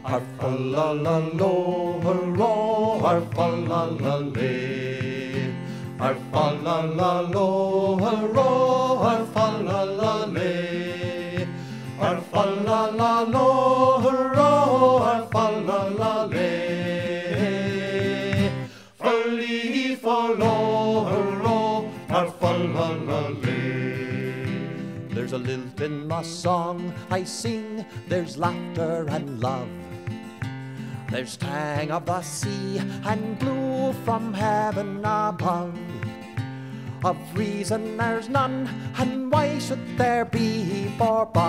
Our fol lol lol O, our fol lol lol Le. Our fol lol lol O, our fol lol lol Le. Our fol lol lol O, our fol lol lol Le. Fol lol lol, our fol lol lol Le. There's a lilt in the song I sing, there's laughter and love. There's tang of the sea and blue from heaven above. Of reason there's none, and why should there be forby?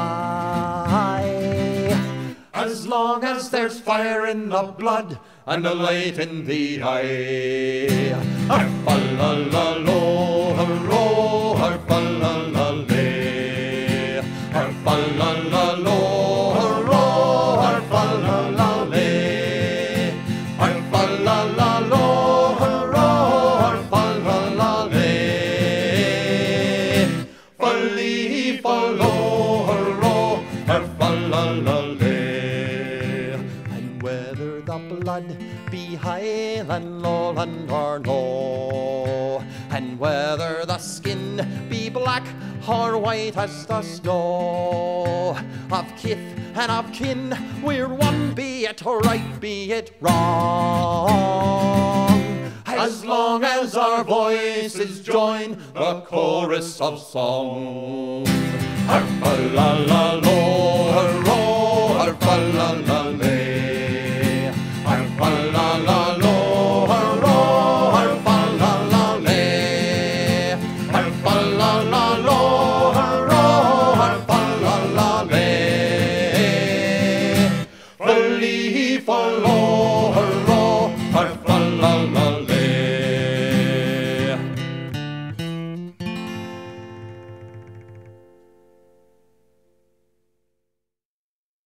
As long as there's fire in the blood and a light in the eye. Our fol lol lol O, our fol lol lol Le. Our fol lol lol O, our fol lol lol Le. Our fol lol lol O, our fol lol lol Le. Fol lol, our fol lol lol Le. And whether the blood be Highland, Lowland or no, and whether the skin be black or white as the snow, of kith and of kin we're one, be it right, be it wrong. As long as our voices join the chorus of song. Our fol lol lol O, our fol lol lol